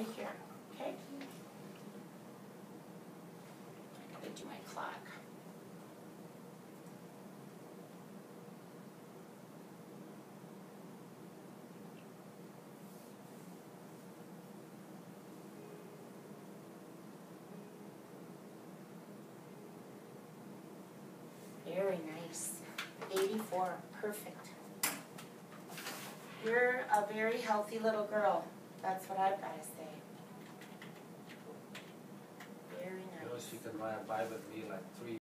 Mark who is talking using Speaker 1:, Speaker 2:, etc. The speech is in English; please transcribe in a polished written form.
Speaker 1: of here, okay? I gotta do my clock. Very nice. 84, perfect. You're a very healthy little girl. That's what I've got to say. Very nice.
Speaker 2: You know, she can ride a bike with me like 3